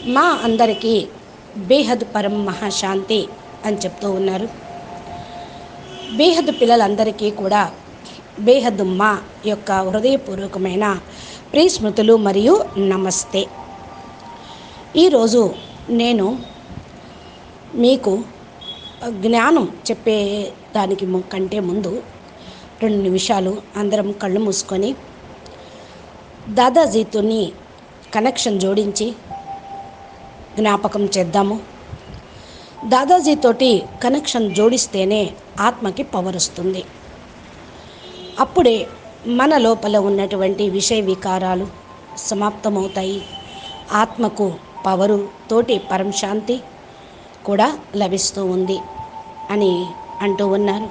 మా అందరికీ బేహద్ పరం మహాశాంతి అని చెప్తూ ఉన్నారు. బేహద్ పిల్లలందరికీ కూడా బేహద్ మా యొక్క హృదయపూర్వకమైన ప్రియ స్మృతులు మరియు నమస్తే. ఈరోజు నేను మీకు జ్ఞానం చెప్పే దానికి కంటే ముందు 2 నిమిషాలు అందరం కళ్ళు మూసుకొని దాదాజీతోని కనెక్షన్ జోడించి జ్ఞాపకం చేద్దాము. దాదాజీతోటి కనెక్షన్ జోడిస్తేనే ఆత్మకి పవర్ వస్తుంది. అప్పుడే మన లోపల ఉన్నటువంటి విషయ వికారాలు సమాప్తమవుతాయి. ఆత్మకు పవరు తోటి పరంశాంతి కూడా లభిస్తూ ఉంది అని అంటూ ఉన్నారు.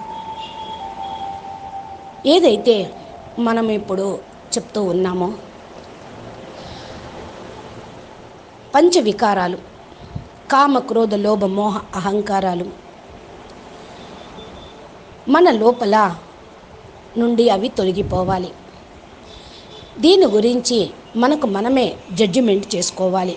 ఏదైతే మనం ఇప్పుడు చెప్తూ ఉన్నామో పంచవికారాలు, కామ క్రోధ లోభ మోహ అహంకారాలు మన లోపల నుండి అవి తొలగిపోవాలి. దీని గురించి మనకు మనమే జడ్జిమెంట్ చేసుకోవాలి.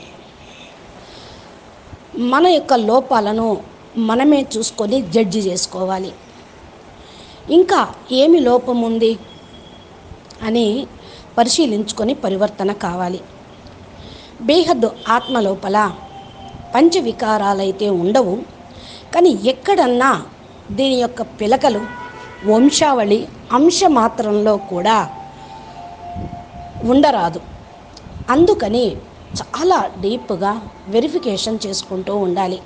మన యొక్క లోపాలను మనమే చూసుకొని జడ్జి చేసుకోవాలి. ఇంకా ఏమి లోపం ఉంది అని పరిశీలించుకొని పరివర్తన కావాలి. బేహద్ ఆత్మ లోపల పంచవికారాలైతే ఉండవు, కానీ ఎక్కడన్నా దీని యొక్క పిలకలు వంశావళి అంశమాత్రంలో కూడా ఉండరాదు. అందుకని చాలా డీప్గా వెరిఫికేషన్ చేసుకుంటూ ఉండాలి.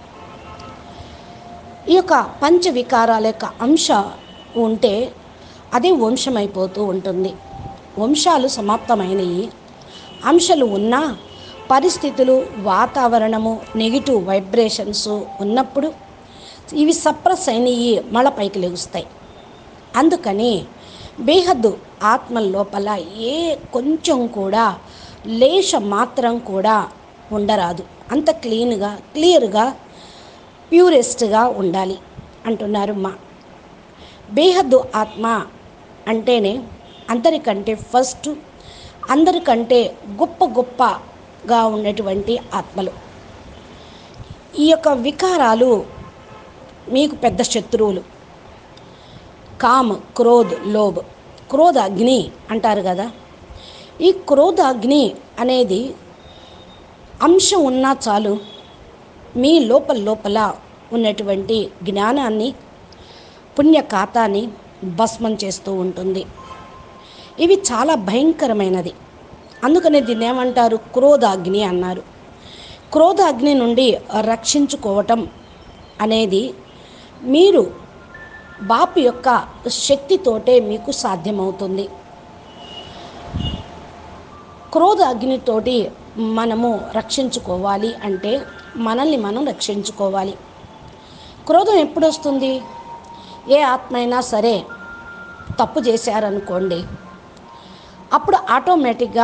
ఈ యొక్క పంచవికారాల యొక్క అంశ ఉంటే అదే వంశమైపోతూ ఉంటుంది. వంశాలు సమాప్తమైనవి, అంశాలు ఉన్నా పరిస్థితులు వాతావరణము నెగిటివ్ వైబ్రేషన్స్ ఉన్నప్పుడు ఇవి సప్రెస్ అయినవి మళ్ళీ పైకి లెగుస్తాయి. అందుకని బేహద్దు ఆత్మ లోపల ఏ కొంచెం కూడా లేశ మాత్రం కూడా ఉండరాదు. అంత క్లియర్గా ప్యూరెస్ట్గా ఉండాలి అంటున్నారు మా. బేహద్దు ఆత్మ అంటేనే అందరికంటే ఫస్ట్, అందరికంటే గొప్పగా ఉన్నటువంటి ఆత్మలు. ఈ యొక్క వికారాలు మీకు పెద్ద శత్రువులు. కామ్, క్రోధ్, లోభ్. క్రోధ అగ్ని అంటారు కదా. ఈ క్రోధ అగ్ని అనేది అంశం ఉన్నా చాలు మీ లోపల ఉన్నటువంటి జ్ఞానాన్ని, పుణ్యఖాతాన్ని భస్మం చేస్తూ ఉంటుంది. ఇవి చాలా భయంకరమైనది. అందుకనే దీన్ని ఏమంటారు? క్రోధాగ్ని అన్నారు. క్రోధాగ్ని నుండి రక్షించుకోవటం అనేది మీరు బాపు యొక్క శక్తితోటే మీకు సాధ్యమవుతుంది. క్రోధ అగ్నితోటి మనము రక్షించుకోవాలి అంటే మనల్ని మనం రక్షించుకోవాలి. క్రోధం ఎప్పుడు వస్తుంది? ఏ ఆత్మ అయినా సరే తప్పు చేశారనుకోండి, అప్పుడు ఆటోమేటిక్గా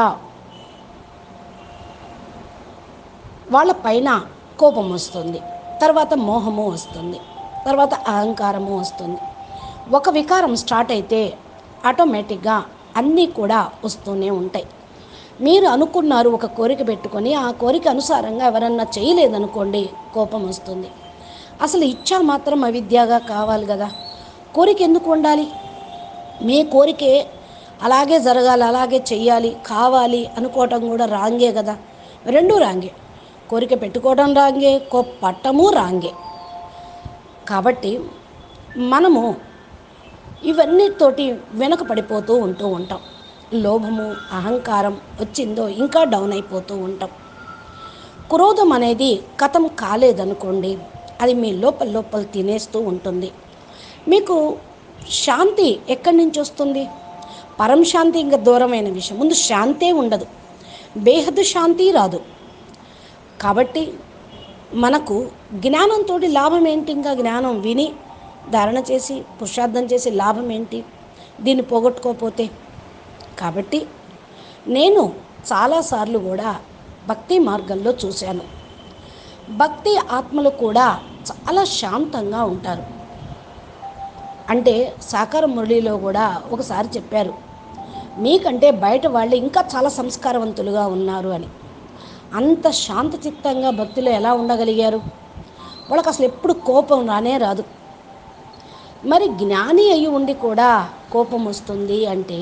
వాళ్ళ పైన కోపం వస్తుంది, తర్వాత మోహము వస్తుంది, తర్వాత అహంకారము వస్తుంది. ఒక వికారం స్టార్ట్ అయితే ఆటోమేటిక్గా అన్నీ కూడా వస్తూనే ఉంటాయి. మీరు అనుకున్నారు ఒక కోరిక పెట్టుకొని, ఆ కోరిక అనుసారంగా ఎవరన్నా చేయలేదనుకోండి, కోపం వస్తుంది. అసలు ఇచ్చా మాత్రం అవిద్యగా కావాలి కదా. కోరిక ఎందుకు ఉండాలి? మీ కోరికే అలాగే జరగాలి, అలాగే చెయ్యాలి, కావాలి అనుకోవటం కూడా రాంగే కదా. రెండూ రాంగే. కోరిక పెట్టుకోవడం రాంగే, పట్టము రాంగే. కాబట్టి మనము ఇవన్నితోటి వెనుక పడిపోతూ ఉంటాం. లోభము, అహంకారం వచ్చిందో ఇంకా డౌన్ అయిపోతూ ఉంటాం. క్రోధం అనేది కథం కాలేదనుకోండి, అది మీ లోపల తినేస్తూ ఉంటుంది. మీకు శాంతి ఎక్కడి నుంచి వస్తుంది? పరం శాంతి ఇంకా దూరమైన విషయం. ముందు శాంతే ఉండదు, బేహద్ శాంతి రాదు. కాబట్టి మనకు జ్ఞానంతో లాభం ఏంటి? ఇంకా జ్ఞానం విని ధారణ చేసి పురుషార్థం చేసి లాభం ఏంటి దీన్ని పోగొట్టుకోకపోతే? కాబట్టి నేను చాలాసార్లు కూడా భక్తి మార్గంలో చూశాను. భక్తి ఆత్మలు కూడా చాలా శాంతంగా ఉంటారు. అంటే సాకార మురళిలో కూడా ఒకసారి చెప్పారు, మీకంటే బయట వాళ్ళు ఇంకా చాలా సంస్కారవంతులుగా ఉన్నారు అని. అంత శాంతచిత్తంగా భక్తులు ఎలా ఉండగలిగారు? వాళ్ళకి అసలు ఎప్పుడు కోపం రానే రాదు. మరి జ్ఞాని అయి ఉండి కూడా కోపం వస్తుంది అంటే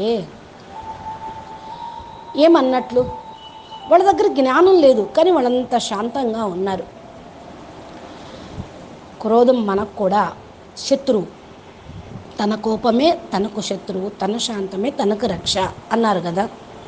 ఏమన్నట్లు? వాళ్ళ దగ్గర జ్ఞానం లేదు, కానీ వాళ్ళంత శాంతంగా ఉన్నారు. క్రోధం మనకు కూడా శత్రువు. తన కోపమే తనకు శత్రువు, తన శాంతమే తనకు రక్ష అన్నారు కదా.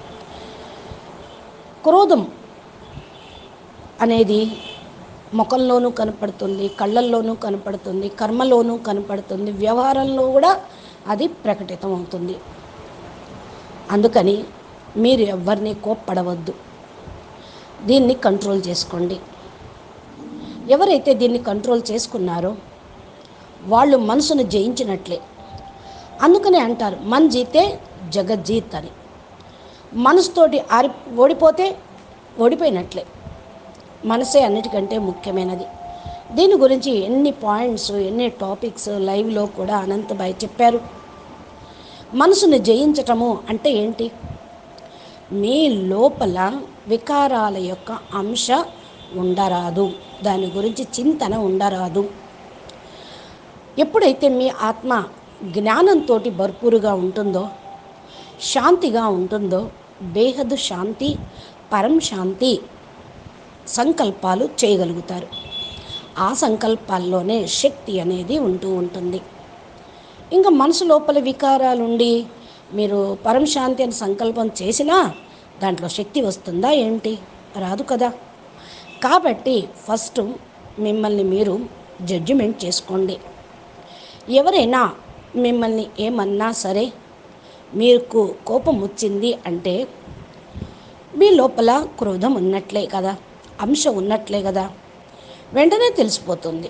క్రోధం అనేది ముఖంలోనూ కనపడుతుంది, కళ్ళల్లోనూ కనపడుతుంది, కర్మలోనూ కనపడుతుంది, వ్యవహారంలో కూడా అది ప్రకటితం అవుతుంది. అందుకని మీరు ఎవరిని కోప్పడవద్దు, దీన్ని కంట్రోల్ చేసుకోండి. ఎవరైతే దీన్ని కంట్రోల్ చేసుకున్నారో వాళ్ళు మనసును జయించినట్లే. అందుకనే అంటారు మన్ జీతే జగజ్జీత్ అని. మనసుతోటి ఓడిపోతే ఓడిపోయినట్లే. మనసే అన్నిటికంటే ముఖ్యమైనది. దీని గురించి ఎన్ని పాయింట్స్, ఎన్ని టాపిక్స్ లైవ్లో కూడా అనంతబాయ్ చెప్పారు. మనసును జయించటము అంటే ఏంటి? మీ లోపల వికారాల యొక్క అంశ ఉండరాదు, దాని గురించి చింతన ఉండరాదు. ఎప్పుడైతే మీ ఆత్మ జ్ఞానంతో భర్పూరుగా ఉంటుందో, శాంతిగా ఉంటుందో, బేహద్దు శాంతి, పరం శాంతి సంకల్పాలు చేయగలుగుతారు. ఆ సంకల్పాల్లోనే శక్తి అనేది ఉంటూ ఉంటుంది. ఇంకా మనసు లోపల వికారాలుండి మీరు పరంశాంతి అని సంకల్పం చేసినా దాంట్లో శక్తి వస్తుందా ఏంటి? రాదు కదా. కాబట్టి ఫస్ట్ మిమ్మల్ని మీరు జడ్జిమెంట్ చేసుకోండి. ఎవరైనా మిమ్మల్ని ఏమన్నా సరే మీకు కోపం వచ్చింది అంటే మీ లోపల క్రోధం ఉన్నట్లే కదా, అంశ ఉన్నట్లే కదా, వెంటనే తెలిసిపోతుంది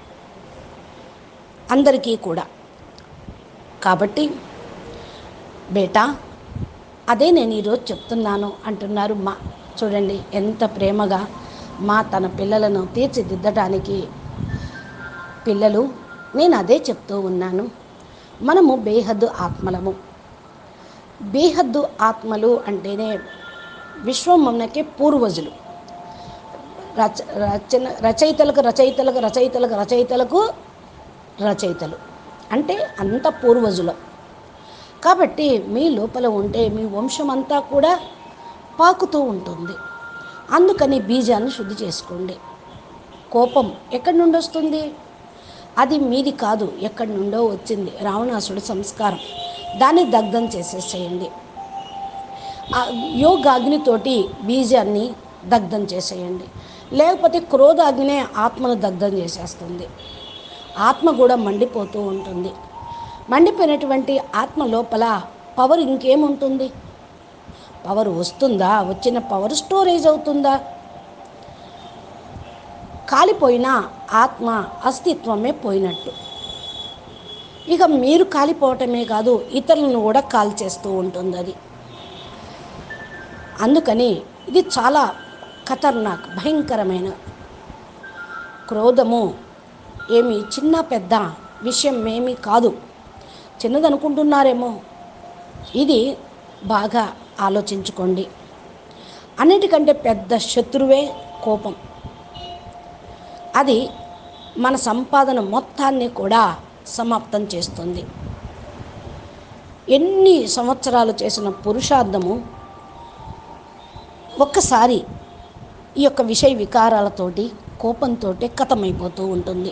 అందరికీ కూడా. కాబట్టి బేటా అదే నేను ఈరోజు చెప్తున్నాను అంటున్నారు మా. చూడండి ఎంత ప్రేమగా మా తన పిల్లలను తీర్చిదిద్దడానికి పిల్లలు. నేను అదే చెప్తూ ఉన్నాను. మనము బేహద్దు ఆత్మలము. బేహద్దు ఆత్మలు అంటేనే విశ్వమునకే పూర్వజులు. రచయితలకు రచయితలకు రచయితలకు రచయితలకు రచయితలు అంటే అంత పూర్వజులు. కాబట్టి మీ లోపల ఉంటే మీ వంశం అంతా కూడా పాకుతూ ఉంటుంది. అందుకని బీజాన్ని శుద్ధి చేసుకోండి. కోపం ఎక్కడి నుండి వస్తుంది? అది మీది కాదు, ఎక్కడి నుండో వచ్చింది, రావణాసుడి సంస్కారం. దాన్ని దగ్ధం చేసేసేయండి. యోగాగ్నితోటి బీజాన్ని దగ్ధం చేసేయండి. లేకపోతే క్రోధాగ్నే ఆత్మను దగ్ధం చేసేస్తుంది. ఆత్మ కూడా మండిపోతూ ఉంటుంది. మండిపోయినటువంటి ఆత్మ లోపల పవర్ ఇంకేముంటుంది? పవర్ వస్తుందా? వచ్చిన పవర్ స్టోరేజ్ అవుతుందా? కాలిపోయిన ఆత్మ అస్తిత్వమే పోయినట్టు. ఇక మీరు కాలిపోవటమే కాదు, ఇతరులను కూడా కాల్చేస్తూ ఉంటుంది అది. అందుకని ఇది చాలా ఖతర్నాక్, భయంకరమైన క్రోధము. ఏమి చిన్న పెద్ద విషయం ఏమీ కాదు, చిన్నదనుకుంటున్నారేమో. ఇది బాగా ఆలోచించుకోండి. అన్నిటికంటే పెద్ద శత్రువే కోపం. అది మన సంపాదన మొత్తాన్ని కూడా సమాప్తం చేస్తుంది. ఎన్ని సంవత్సరాలు చేసిన పురుషార్థము ఒక్కసారి ఈ యొక్క విషయ వికారాలతోటి కోపంతో ఖతమైపోతూ ఉంటుంది.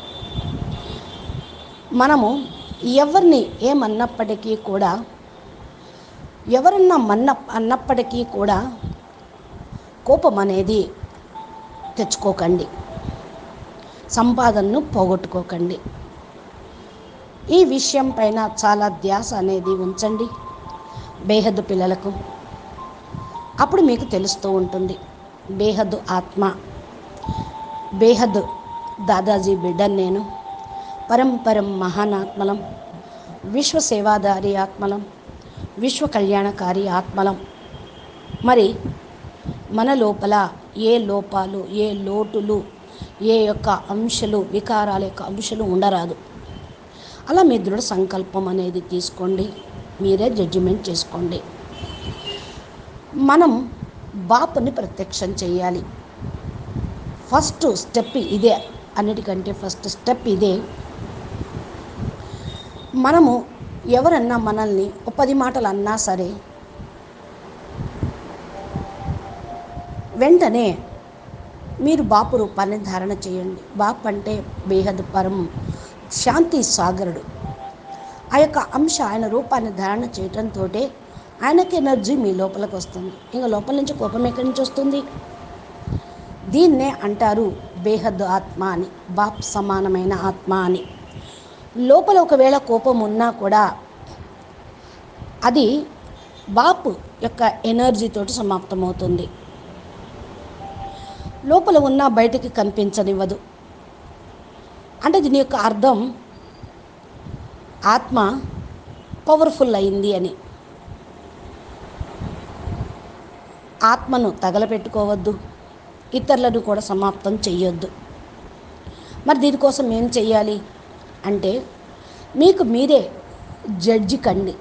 మనము ఎవరిని ఏమన్నప్పటికీ కూడా, ఎవరన్నా అన్నప్పటికీ కూడా కోపం అనేది తెచ్చుకోకండి, సంపాదనను పోగొట్టుకోకండి. ఈ విషయం పైన చాలా ధ్యాస అనేది ఉంచండి బేహద్దు పిల్లలకు. అప్పుడు మీకు తెలుస్తూ ఉంటుంది. బేహద్దు ఆత్మ, బేహద్ దాదాజీ బిడ్డను నేను. పరంపరం మహానాత్మలం, విశ్వ సేవాదారి ఆత్మలం, విశ్వ కళ్యాణకారి ఆత్మలం. మరి మన లోపల ఏ లోపాలు, ఏ లోటులు, ఏ యొక్క అంశాలు, వికారాల యొక్క అంశాలు ఉండరాదు. అలా మీ దృఢ సంకల్పం అనేది తీసుకోండి, మీరే జడ్జిమెంట్ చేసుకోండి. మనం బాపుని ప్రత్యక్షం చేయాలి. ఫస్ట్ స్టెప్ ఇదే, అన్నిటికంటే ఫస్ట్ స్టెప్ ఇదే. మనము ఎవరన్నా మనల్ని 10 మాటలు అన్నా సరే వెంటనే మీరు బాపు రూపాన్ని ధారణ చేయండి. బాపు అంటే బేహద్ పరం శాంతి సాగరుడు. ఆ యొక్క అంశ ఆయన రూపాన్ని ధారణ చేయటంతో ఆయనకి ఎనర్జీ మీ లోపలికి వస్తుంది. ఇంకా లోపల నుంచి కోపం ఎక్కడి నుంచి వస్తుంది? దీన్నే అంటారు బేహద్ ఆత్మ అని, బాప్ సమానమైన ఆత్మ అని. లోపల ఒకవేళ కోపం ఉన్నా కూడా అది బాపు యొక్క ఎనర్జీతోటి సమాప్తమవుతుంది. లోపల ఉన్న బయటికి కనిపించనివ్వదు. అంటే దీని యొక్క అర్థం ఆత్మ పవర్ఫుల్ అయింది అని. ఆత్మను తగలపెట్టుకోవద్దు, ఇతరులను కూడా సమాప్తం చెయ్యొద్దు. మరి దీనికోసం ఏం చెయ్యాలి అంటే, మీకు మీరే జడ్జి కండి.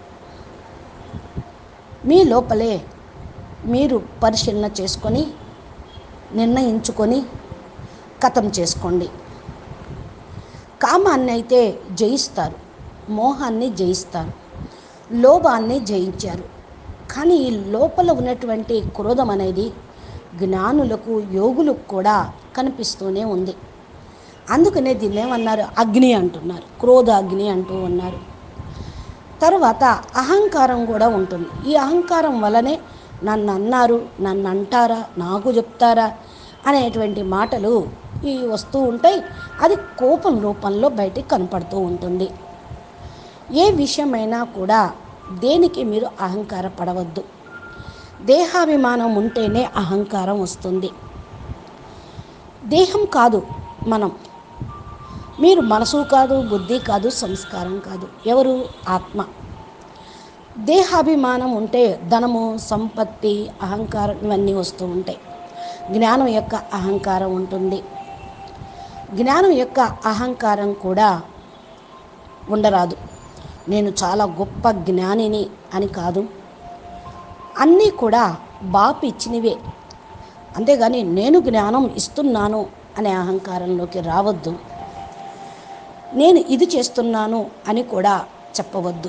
మీ లోపలే మీరు పరిశీలన చేసుకొని నిర్ణయించుకొని ఖతం చేసుకోండి. కామాన్ని అయితే జయిస్తారు, మోహాన్ని జయిస్తారు, లోభాన్ని జయించారు. కానీ ఈ లోపల ఉన్నటువంటి క్రోధం అనేది జ్ఞానులకు, యోగులకు కూడా కనిపిస్తూనే ఉంది. అందుకనే దీన్ని ఏమన్నారు? అగ్ని అంటున్నారు, క్రోధ అగ్ని అంటూ ఉన్నారు. తర్వాత అహంకారం కూడా ఉంటుంది. ఈ అహంకారం వలనే నన్ను అన్నారు, నన్ను అంటారా, నాకు చెప్తారా అనేటువంటి మాటలు ఈ వస్తూ ఉంటాయి. అది కోపం రూపంలో బయటికి కనపడుతూ ఉంటుంది. ఏ విషయమైనా కూడా దేనికి మీరు అహంకారపడవద్దు. దేహాభిమానం ఉంటేనే అహంకారం వస్తుంది. దేహం కాదు మనం, మీరు మనసు కాదు, బుద్ధి కాదు, సంస్కారం కాదు. ఎవరు? ఆత్మ. దేహాభిమానం ఉంటే ధనము, సంపత్తి, అహంకారం ఇవన్నీ వస్తూ ఉంటాయి. జ్ఞానం యొక్క అహంకారం ఉంటుంది. జ్ఞానం యొక్క అహంకారం కూడా ఉండరాదు. నేను చాలా గొప్ప జ్ఞానిని అని కాదు. అన్నీ కూడా బాపు ఇచ్చినవే. అంతేగాని నేను జ్ఞానం ఇస్తున్నాను అనే అహంకారంలోకి రావద్దు. నేను ఇది చేస్తున్నాను అని కూడా చెప్పవద్దు.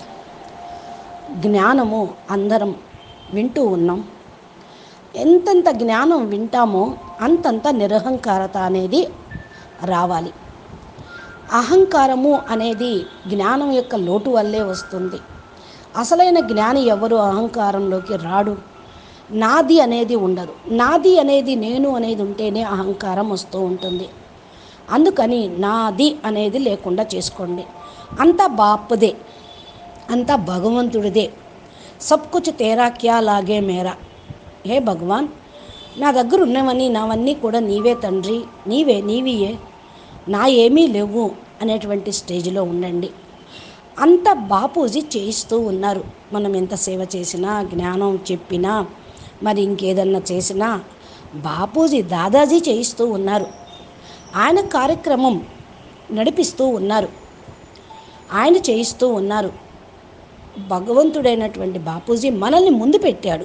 జ్ఞానము అందరం వింటూ ఉన్నాం. ఎంతంత జ్ఞానం వింటామో అంతంత నిరహంకారత అనేది రావాలి. అహంకారము అనేది జ్ఞానం యొక్క లోటు వల్లే వస్తుంది. అసలైన జ్ఞాని ఎవరు అహంకారంలోకి రాడు. నాది అనేది ఉండదు. నాది అనేది, నేను అనేది ఉంటేనే అహంకారం వస్తూ ఉంటుంది. అందుకని నాది అనేది లేకుండా చేసుకోండి. అంతా బాపుదే, అంతా భగవంతుడిదే. సబ్ కుచ్ తేరా క్యా లాగే మేరా. హే భగవాన్, నా దగ్గర ఉన్నవన్నీ నావన్నీ కూడా నీవే తండ్రి, నీవియే, నా ఏమీ లేవు అనేటువంటి స్టేజ్లో ఉండండి. అంత బాపూజీ చేయిస్తూ ఉన్నారు. మనం ఎంత సేవ చేసినా, జ్ఞానం చెప్పినా, మరి ఇంకేదన్నా చేసినా బాపూజీ, దాదాజీ చేయిస్తూ ఉన్నారు. ఆయన కార్యక్రమం నడిపిస్తూ ఉన్నారు, ఆయన చేయిస్తూ ఉన్నారు. భగవంతుడైనటువంటి బాపూజీ మనల్ని ముందు పెట్టాడు.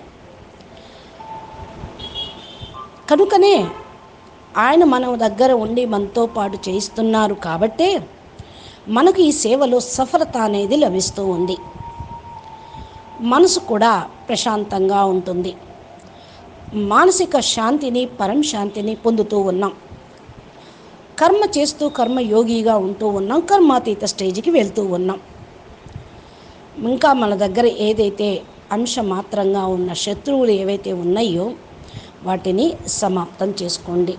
కనుకనే ఆయన మన దగ్గర ఉండి మనతో పాటు చేయిస్తున్నారు. కాబట్టే మనకు ఈ సేవలో సఫలత అనేది లభిస్తూ ఉంది. మనసు కూడా ప్రశాంతంగా ఉంటుంది. మానసిక శాంతిని, పరం శాంతిని పొందుతూ ఉన్నాం. కర్మ చేస్తూ కర్మయోగిగా ఉంటూ ఉన్నాం. కర్మాతీత స్టేజ్కి వెళ్తూ ఉన్నాం. ఇంకా మన దగ్గర ఏదైతే అంశమాత్రంగా ఉన్న శత్రువులు ఏవైతే ఉన్నాయో వాటిని సమాప్తం చేసుకోండి.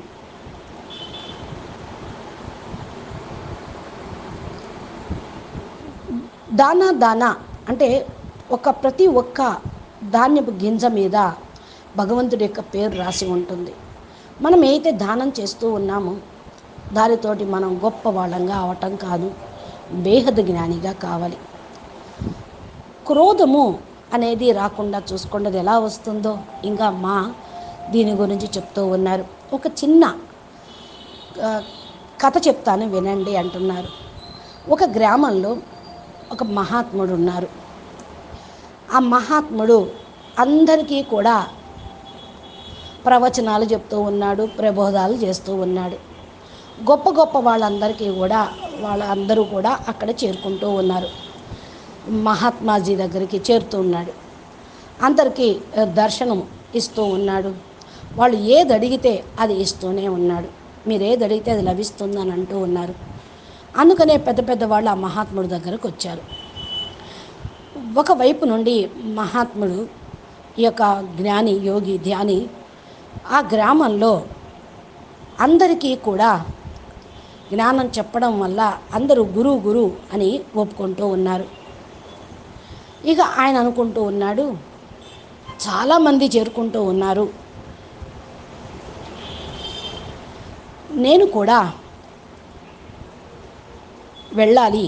దానా అంటే ప్రతి ఒక్క ధాన్యపు గింజ మీద భగవంతుడి యొక్క పేరు రాసి ఉంటుంది. మనం ఏదైతే దానం చేస్తూ ఉన్నామో దానితోటి మనం గొప్ప వాళ్ళంగా అవటం కాదు, బేహద్ జ్ఞానిగా కావాలి. క్రోధము అనేది రాకుండా చూసుకున్నది ఎలా వస్తుందో ఇంకా దీని గురించి చెప్తూ ఉన్నారు. ఒక చిన్న కథ చెప్తాను వినండి అంటున్నారు. ఒక గ్రామంలో ఒక మహాత్ముడు ఉన్నారు. ఆ మహాత్ముడు అందరికీ కూడా ప్రవచనాలు చెప్తూ ఉన్నాడు, ప్రబోధాలు చేస్తూ ఉన్నాడు. గొప్ప గొప్ప వాళ్ళందరికీ కూడా వాళ్ళందరూ కూడా అక్కడ చేరుకుంటూ ఉన్నారు. మహాత్మాజీ దగ్గరికి చేరుతూ ఉన్నాడు. అందరికీ దర్శనం ఇస్తూ ఉన్నాడు. వాళ్ళు ఏది అడిగితే అది ఇస్తూనే ఉన్నాడు. మీరు ఏది అడిగితే అది లభిస్తుందని అంటూ ఉన్నారు. అందుకనే పెద్ద పెద్ద వాళ్ళు ఆ మహాత్ముడి దగ్గరకు వచ్చారు. ఒకవైపు నుండి మహాత్ముడు, ఈ యొక్క జ్ఞాని, యోగి, ధ్యాని ఆ గ్రామంలో అందరికీ కూడా జ్ఞానం చెప్పడం వల్ల అందరూ గురువు గురువు అని ఒప్పుకుంటూ ఉన్నారు. ఇక ఆయన అనుకుంటూ ఉన్నాడు, చాలామంది చేరుకుంటూ ఉన్నారు, నేను కూడా వెళ్ళాలి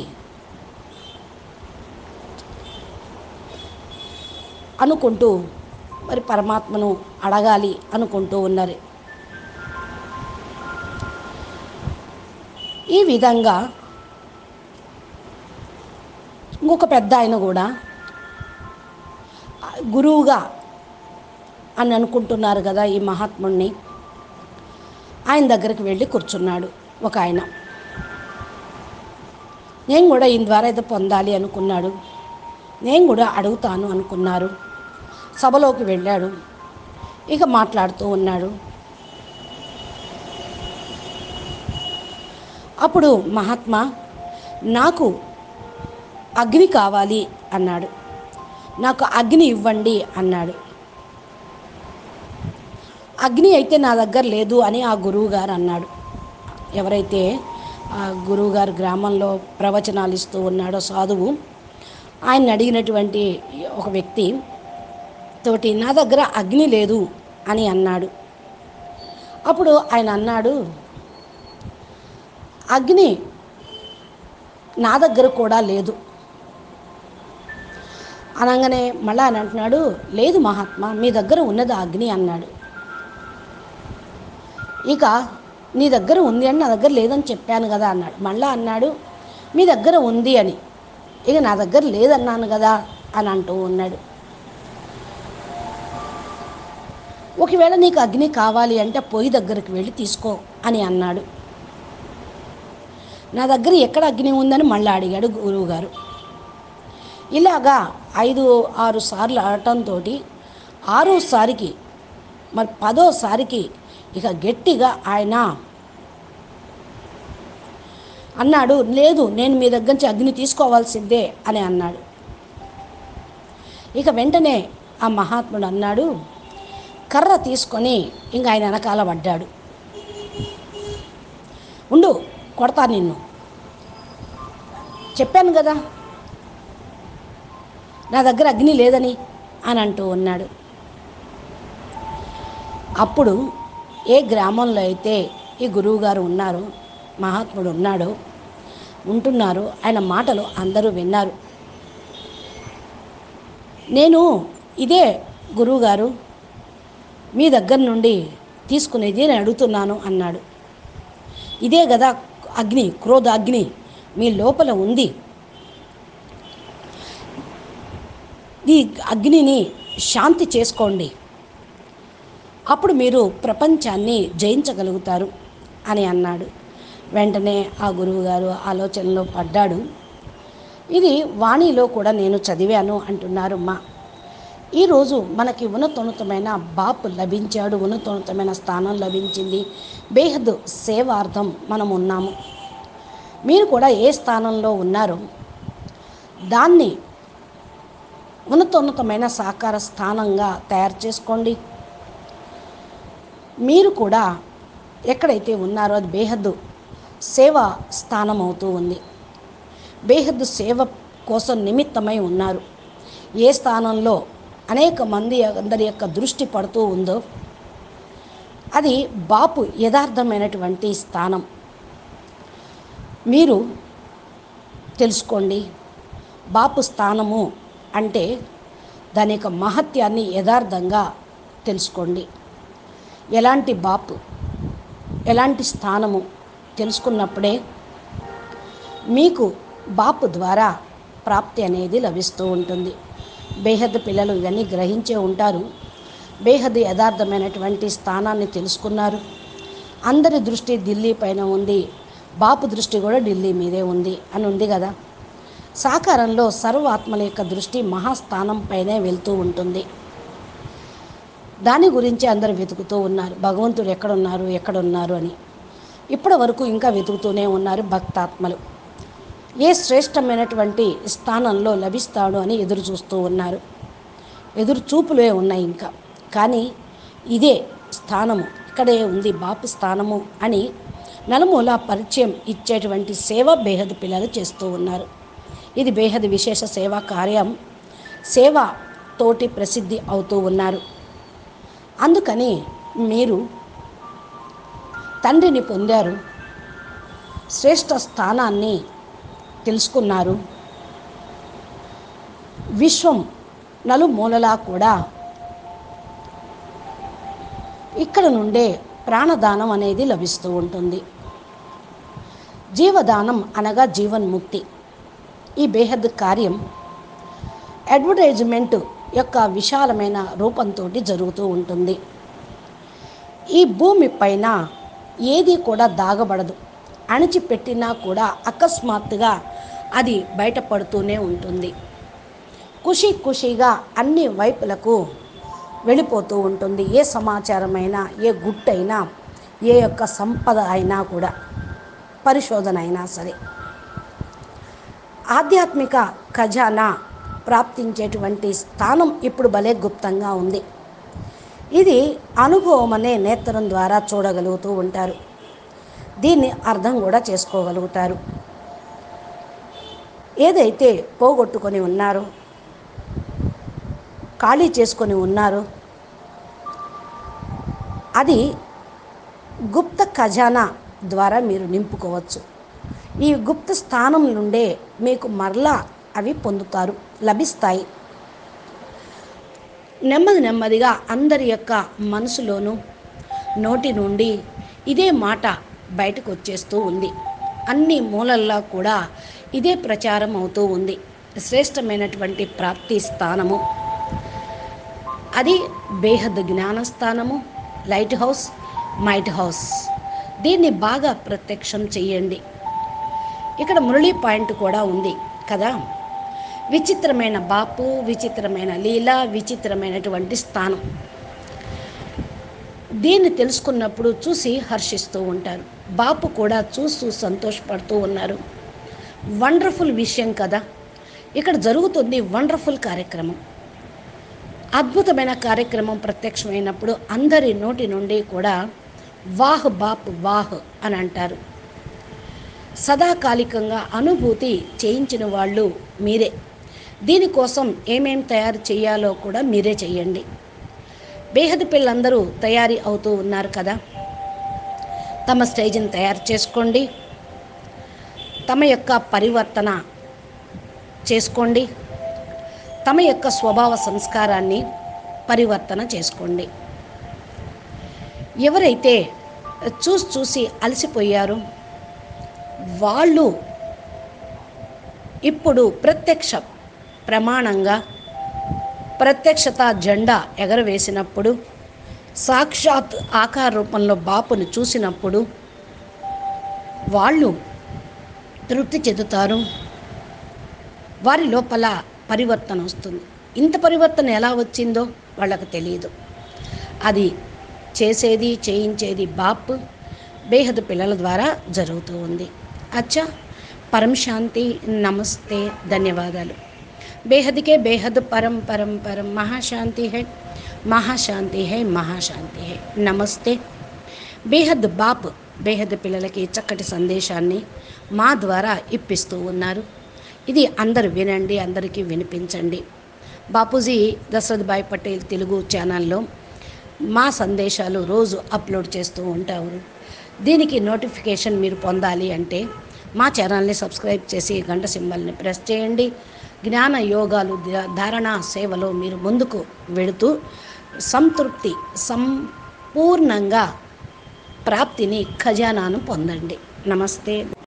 అనుకుంటూ మరి పరమాత్మను అడగాలి అనుకుంటూ ఉన్నారు. ఈ విధంగా ఇంకొక పెద్ద ఆయన కూడా గురువుగా అని అనుకుంటున్నారు కదా ఈ మహాత్ముడిని, ఆయన దగ్గరికి వెళ్ళి కూర్చున్నాడు ఒక ఆయన. నేను కూడా ఈయన ద్వారా ఏదో పొందాలి అనుకున్నాడు, నేను కూడా అడుగుతాను అనుకున్నారు. సభలోకి వెళ్ళాడు. ఇక మాట్లాడుతూ ఉన్నాడు. అప్పుడు మహాత్మా, నాకు అగ్ని కావాలి అన్నాడు. నాకు అగ్ని ఇవ్వండి అన్నాడు. అగ్ని అయితే నా దగ్గర లేదు అని ఆ గురువుగారు అన్నాడు. ఎవరైతే ఆ గురువుగారు గ్రామంలో ప్రవచనాలు ఇస్తూ ఉన్నాడో సాధువు, ఆయన అడిగినటువంటి ఒక వ్యక్తి తోటి నా దగ్గర అగ్ని లేదు అని అన్నాడు. అప్పుడు ఆయన అన్నాడు, అగ్ని నా దగ్గర కూడా లేదు అనగానే మళ్ళా అని అంటున్నాడు, లేదు మహాత్మా, మీ దగ్గర ఉన్నది అగ్ని అన్నాడు. ఇక నీ దగ్గర ఉంది అని నా దగ్గర లేదని చెప్పాను కదా అన్నాడు. మళ్ళా అన్నాడు, మీ దగ్గర ఉంది అని. ఇక నా దగ్గర లేదన్నాను కదా అని అంటూ ఉన్నాడు. ఒకవేళ నీకు అగ్ని కావాలి అంటే పొయ్యి దగ్గరికి వెళ్ళి తీసుకో అని అన్నాడు. నా దగ్గర ఎక్కడ అగ్ని ఉందని మళ్ళీ అడిగాడు గురువుగారు. ఇలాగా 5-6 సార్లు ఆడటంతో 6వసారికి మరి 10వసారికి ఇక గట్టిగా ఆయన అన్నాడు, లేదు నేను మీ దగ్గర నుంచి అగ్ని తీసుకోవాల్సిందే అని అన్నాడు. ఇక వెంటనే ఆ మహాత్ముడు అన్నాడు, కర్ర తీసుకొని ఇంక ఆయన వెనకాల పడ్డాడు. ఉండు, కొడతా నిన్ను, చెప్పాను కదా నా దగ్గర అగ్ని లేదని అని అంటూ ఉన్నాడు. అప్పుడు ఏ గ్రామంలో అయితే ఈ గురువుగారు ఉన్నారు, మహాత్ముడు ఉంటున్నారు, ఆయన మాటలు అందరూ విన్నారు. నేను ఇదే గురువుగారు మీ దగ్గర నుండి తీసుకునేది నేను అడుగుతున్నాను అన్నాడు. ఇదే కదా అగ్ని, క్రోధ అగ్ని మీ లోపల ఉంది. ఈ అగ్నిని శాంతి చేసుకోండి, అప్పుడు మీరు ప్రపంచాన్ని జయించగలుగుతారు అని అన్నాడు. వెంటనే ఆ గురువుగారు ఆలోచనలో పడ్డాడు. ఇది వాణిలో కూడా నేను చదివాను అంటున్నారు మా. ఈరోజు మనకి ఉన్నతోన్నతమైన బాపు లభించాడు, ఉన్నతోన్నతమైన స్థానం లభించింది, బేహద్ సేవార్థం మనం ఉన్నాము. మీరు కూడా ఏ స్థానంలో ఉన్నారో దాన్ని ఉన్నతోన్నతమైన సాకార స్థానంగా తయారు చేసుకోండి. మీరు కూడా ఎక్కడైతే ఉన్నారో అది బేహద్దు సేవ స్థానం అవుతూ ఉంది. బేహద్దు సేవ కోసం నిమిత్తమై ఉన్నారు. ఏ స్థానంలో అనేక మంది అందరి యొక్క దృష్టి పడుతూ ఉందో అది బాపు యథార్థమైనటువంటి స్థానం. మీరు తెలుసుకోండి, బాపు స్థానము అంటే దాని యొక్క మహత్యాన్ని యథార్థంగా తెలుసుకోండి. ఎలాంటి బాపు, ఎలాంటి స్థానము తెలుసుకున్నప్పుడే మీకు బాపు ద్వారా ప్రాప్తి అనేది లభిస్తూ ఉంటుంది. బేహద్ పిల్లలు ఇవన్నీ గ్రహించే ఉంటారు, బేహద్ యథార్థమైనటువంటి స్థానాన్ని తెలుసుకున్నారు. అందరి దృష్టి ఢిల్లీ పైన ఉంది, బాపు దృష్టి కూడా ఢిల్లీ మీదే ఉంది అని ఉంది కదా. సాకారంలో సర్వాత్మల యొక్క దృష్టి మహాస్థానం పైనే వెళ్తూ ఉంటుంది. దాని గురించి అందరూ వెతుకుతూ ఉన్నారు, భగవంతుడు ఎక్కడున్నారు అని. ఇప్పటి వరకు ఇంకా వెతుకుతూనే ఉన్నారు భక్తాత్మలు. ఏ శ్రేష్టమైనటువంటి స్థానంలో లభిస్తాడు అని ఎదురు చూస్తూ ఉన్నారు. ఎదురు చూపులే ఉన్నాయి ఇంకా. కానీ ఇదే స్థానము, ఇక్కడే ఉంది బాపు స్థానము అని నలుమూల పరిచయం ఇచ్చేటువంటి సేవ బేహద్ పిల్లలు చేస్తూ ఉన్నారు. ఇది బేహద్ విశేష సేవా కార్యం. సేవ తోటి ప్రసిద్ధి అవుతూ ఉన్నారు. అందుకని మీరు తండ్రిని పొందారు, శ్రేష్ఠ స్థానాన్ని తెలుసుకున్నారు. విశ్వం నలుమూలలా కూడా ఇక్కడ నుండే ప్రాణదానం అనేది లభిస్తూ ఉంటుంది. జీవదానం అనగా జీవన్ముక్తి. ఈ బేహద్ కార్యం అడ్వర్టైజ్మెంట్ యొక్క విశాలమైన రూపంతో జరుగుతూ ఉంటుంది. ఈ భూమి పైన ఏది కూడా దాగబడదు. అణిచిపెట్టినా కూడా అకస్మాత్తుగా అది బయటపడుతూనే ఉంటుంది. ఖుషీగా అన్ని వైపులకు వెళ్ళిపోతూ ఉంటుంది. ఏ సమాచారమైనా, ఏ గుట్టైనా, ఏ యొక్క సంపద అయినా కూడా, పరిశోధన అయినా సరే. ఆధ్యాత్మిక ఖజానా ప్రాప్తించేటువంటి స్థానం ఇప్పుడు భలే గుప్తంగా ఉంది. ఇది అనుభవం అనే నేత్రం ద్వారా చూడగలుగుతూ ఉంటారు. దీన్ని అర్థం కూడా చేసుకోగలుగుతారు. ఏదైతే పోగొట్టుకొని ఉన్నారో, ఖాళీ చేసుకొని ఉన్నారో, అది గుప్త ఖజానా ద్వారా మీరు నింపుకోవచ్చు. ఈ గుప్త స్థానం నుండే మీకు మరలా అవి పొందుతారు, లభిస్తాయి. నెమ్మదిగా అందరి యొక్క మనసులోనూ నోటి నుండి ఇదే మాట బయటకు వచ్చేస్తూ ఉంది. అన్ని మూలల్లో కూడా ఇదే ప్రచారం అవుతూ ఉంది. శ్రేష్టమైనటువంటి ప్రాప్తి స్థానము అది బేహద్ జ్ఞానస్థానము, లైట్ హౌస్, మైట్ హౌస్. దీన్ని బాగా ప్రత్యక్షం చెయ్యండి. ఇక్కడ మురళీ పాయింట్ కూడా ఉంది కదా. విచిత్రమైన బాపు, విచిత్రమైన లీల, విచిత్రమైనటువంటి స్థానం. దీన్ని తెలుసుకున్నప్పుడు చూసి హర్షిస్తూ ఉంటారు. బాపు కూడా చూస్తూ సంతోషపడుతూ ఉన్నారు. వండర్ఫుల్ విషయం కదా. ఇక్కడ జరుగుతుంది వండర్ఫుల్ కార్యక్రమం, అద్భుతమైన కార్యక్రమం ప్రత్యక్షమైనప్పుడు అందరి నోటి నుండి కూడా వాహ్ బాప్ వాహ్ అని అంటారు. సదాకాలికంగా అనుభూతి చేయించిన వాళ్ళు మీరే. దీనికోసం ఏమేం తయారు చేయాలో కూడా మీరే చెయ్యండి. బేహద్ పిల్లలందరూ తయారీ అవుతూ ఉన్నారు కదా. తమ స్టేజ్ని తయారు చేసుకోండి, తమ యొక్క పరివర్తన చేసుకోండి, తమ యొక్క స్వభావ సంస్కారాన్ని పరివర్తన చేసుకోండి. ఎవరైతే చూసి అలసిపోయారో వాళ్ళు ఇప్పుడు ప్రత్యక్ష ప్రమాణంగా ప్రత్యక్షత జెండా ఎగరవేసినప్పుడు, సాక్షాత్ ఆకార రూపంలో బాపును చూసినప్పుడు వాళ్ళు తృప్తి చెందుతారు. వారి లోపల పరివర్తన వస్తుంది. ఇంత పరివర్తన ఎలా వచ్చిందో వాళ్ళకు తెలియదు. అది చేయించేది బాప్ బేహద్ పిల్లల ద్వారా జరుగుతూ ఉంది. అచ్చా, పరం శాంతి, నమస్తే, ధన్యవాదాలు. बेहद के बेहद परम परम परम महाशांति है, महाशांति है, महाशांति है. నమస్తే. బేహద్ బాప్ బేహద్ పిల్లలకి చక్కటి సందేశాన్ని మా ద్వారా ఇప్పిస్తూ ఉన్నారు. ఇది అందరూ వినండి, అందరికీ వినిపించండి. బాపూజీ దశరథ్ భాయ్ పటేల్ తెలుగు ఛానల్లో మా సందేశాలు రోజు అప్లోడ్ చేస్తూ ఉంటారు. దీనికి నోటిఫికేషన్ మీరు పొందాలి అంటే మా ఛానల్ని సబ్స్క్రైబ్ చేసి గంట సింబల్ని ప్రెస్ చేయండి. జ్ఞాన యోగాలు ధారణా సేవలో మీరు ముందుకు వెళుతూ సంతృప్తి సంపూర్ణంగా ప్రాప్తిని ఖజానాను పొందండి. నమస్తే.